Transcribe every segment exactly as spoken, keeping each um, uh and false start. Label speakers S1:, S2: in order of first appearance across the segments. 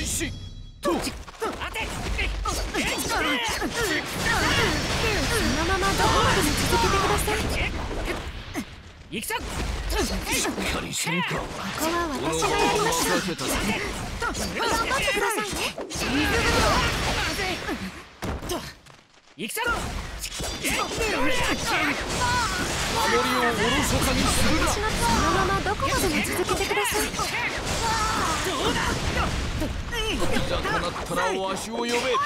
S1: 開始と
S2: 待て。そのままどこまでも続けてください。
S1: 行くぞ。しっかりせんか。
S2: ここは私がやりました。頑張ってくださいね。
S1: 行くぞ。守りをおろそかにするな。
S2: そのままどこまでも続けてください。
S1: いざとなったらわしを呼べ。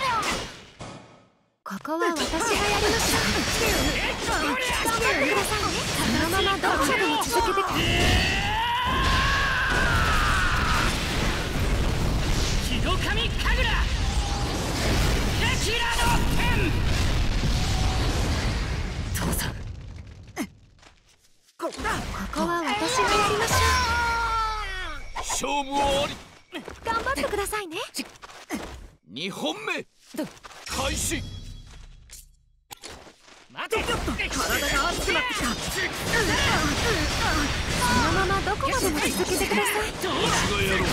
S2: ここは私がやりました。頑張ってくださいね。そのままどこまでも続けてください。
S1: 木戸神神楽テキラの剣。父さん、
S2: ここは私がやりましょう。
S1: 勝負あり。
S2: 頑張ってくださいね。
S1: にほんめ開始。待て。体が熱くなってきた。
S2: そのままどこまでも続けてください。
S1: わしがやろう。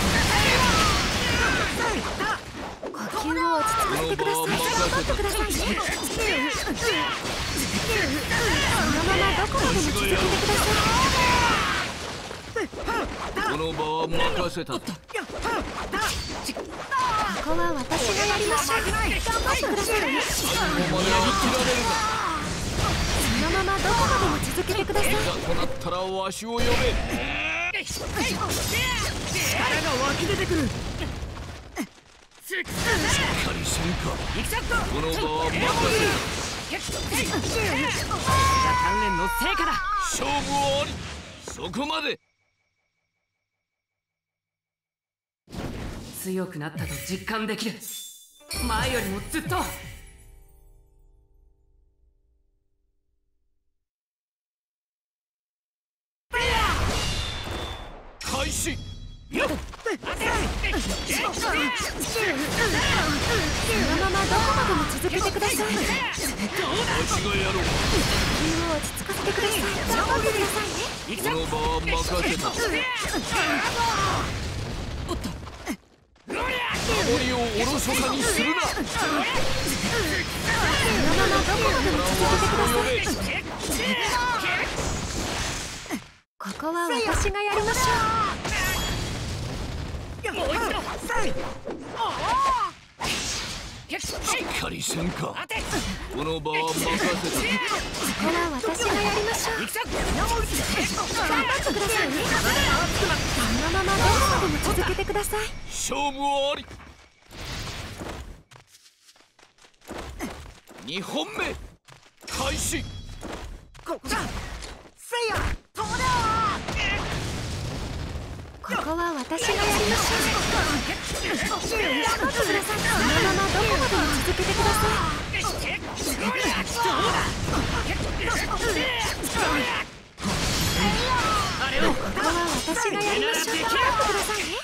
S2: 呼吸を落ち着かせてください。頑張ってくださいね。そのままどこまでも続けてください。
S1: この場は任せた。こ
S2: ここは私がやりましょう。頑張ってくださいね。そのままどこまでも続けてください。
S1: いざとなったらわしを呼べ。力が湧き出てくる。しっかりせんか。この場は任せた。鍛錬の成果だ。勝負あり。そこまで。
S3: 強くなったと実感できる。前よりもずっと。
S1: 開始。よっ。
S2: そのままどこまでも続けてください。
S1: わしがやろう。
S2: 呼吸を落ち着かせてください。頑張ってくださいね。
S1: この場は任せた。守りをおろそかにするな。
S2: そのままどこまでも続けてください。ここは私がやりましょう。
S1: もう一度。しっかりせんか。この場は任せた。
S2: ここは私がやりましょう。頑張ってくださいね。そのままどこまでも続けてください。
S1: 勝負あり。にほんめ開始。
S2: ここは私がやりましょう。頑張ってください。そのままどこまでも続けてください。ここは私がやりましょう。頑張ってくださいね。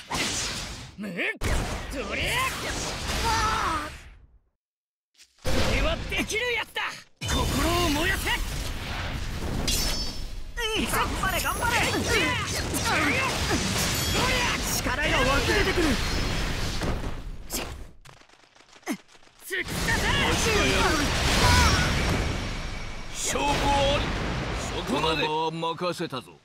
S1: これはできるやつだ。心を燃やせ。頑張れ頑張れ。力が湧き出てくる。勝負あり。そこまでは任せたぞ。